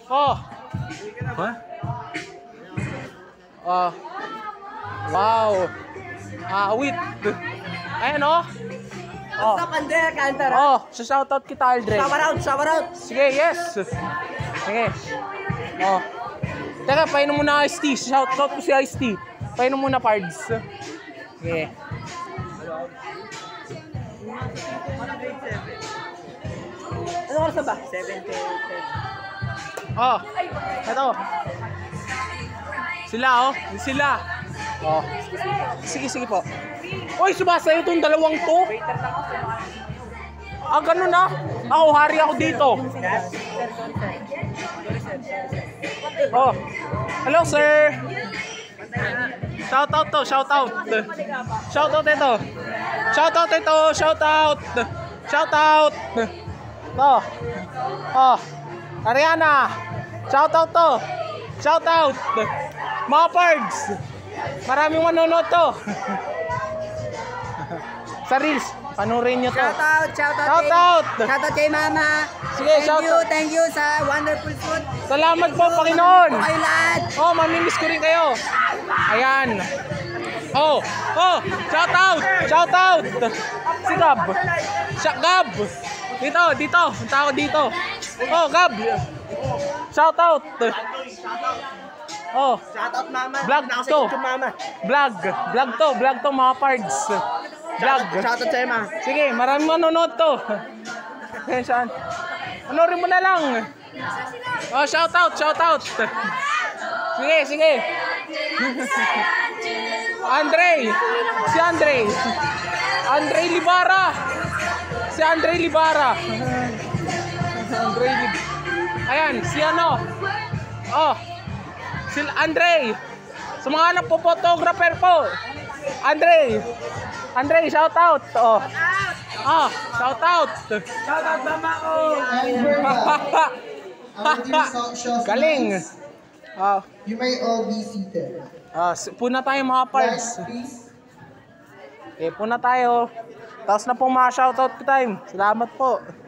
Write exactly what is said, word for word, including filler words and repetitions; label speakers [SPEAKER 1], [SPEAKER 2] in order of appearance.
[SPEAKER 1] Oh. Huh? Oh. Wow. Ah, wait. Ayan oh. Oh.
[SPEAKER 2] Sa Pander, Canter.
[SPEAKER 1] Oh, sa shoutout kita, Aldrin.
[SPEAKER 2] Shower out, shower out.
[SPEAKER 1] Sige, yes. Sige. Oh. Teka, painom muna Ice T. Shoutout ko si Ice T. Painom muna, Pards. Sige.
[SPEAKER 2] Ano oras na ba? seven to ten.
[SPEAKER 1] Oh, ito. Sila, oh. Sila. Oh. Sige, sige po. Uy, sumasayo itong dalawang to. Ah, ganun ah. Ako, hari ako dito. Oh. Hello, sir. Shout out to, shout out. Shout out ito. Shout out ito, shout out. Shout out. To. Oh. Ariana. Shout out to. Shout out. Mga Pards. Maraming manonood to. Sa Reels, panurin nyo to.
[SPEAKER 2] Shout out, shout out.
[SPEAKER 1] Shout
[SPEAKER 2] kay-
[SPEAKER 1] out.
[SPEAKER 2] Shout out kay Mama.
[SPEAKER 1] Sige,
[SPEAKER 2] thank
[SPEAKER 1] shout
[SPEAKER 2] you,
[SPEAKER 1] out.
[SPEAKER 2] thank you sa wonderful food.
[SPEAKER 1] Salamat po, Panginoon.
[SPEAKER 2] Kayo lahat.
[SPEAKER 1] Oh, mamimiss ko rin kayo. Ayan. Oh, oh, shout out, shout out. Si Gab. Siya, Gab. Dito, dito. Punta ako dito. Oh, Gab. Shout out. Oh,
[SPEAKER 2] Shout out Mama.
[SPEAKER 1] Vlog
[SPEAKER 2] Nasa
[SPEAKER 1] to.
[SPEAKER 2] YouTube, Mama.
[SPEAKER 1] vlog. Vlog to, vlog to mga Pards. Vlog.
[SPEAKER 2] Shout out sa'yo, Ma.
[SPEAKER 1] Sige, maraming manonood to. Ayan saan. Panorin mo na lang. Oh, shout out, shout out. Sige, sige. Andre. Si Andre. Andre Libara. Si Andre Libara. Andre Libara. Ayan, si ano. Oh. Si Andre. Sa mga anak po, photographer po. Andre. Andre, shout out. Oh. Ah, shout out.
[SPEAKER 2] Shout out Mama ko.
[SPEAKER 1] Galing. Ah,
[SPEAKER 3] You may all be seated.
[SPEAKER 1] ah, puna tayo mga Pards.
[SPEAKER 3] Please.
[SPEAKER 1] Okay, puna tayo. Tapos na pong mga shoutout time. Salamat po.